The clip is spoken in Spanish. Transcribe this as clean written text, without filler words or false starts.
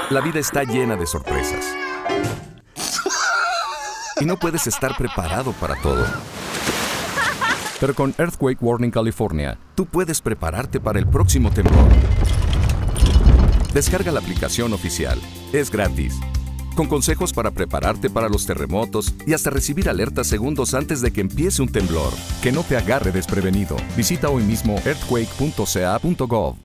La vida está llena de sorpresas. Y no puedes estar preparado para todo. Pero con Earthquake Warning California, tú puedes prepararte para el próximo temblor. Descarga la aplicación oficial. Es gratis. Con consejos para prepararte para los terremotos y hasta recibir alertas segundos antes de que empiece un temblor. Que no te agarre desprevenido. Visita hoy mismo earthquake.ca.gov.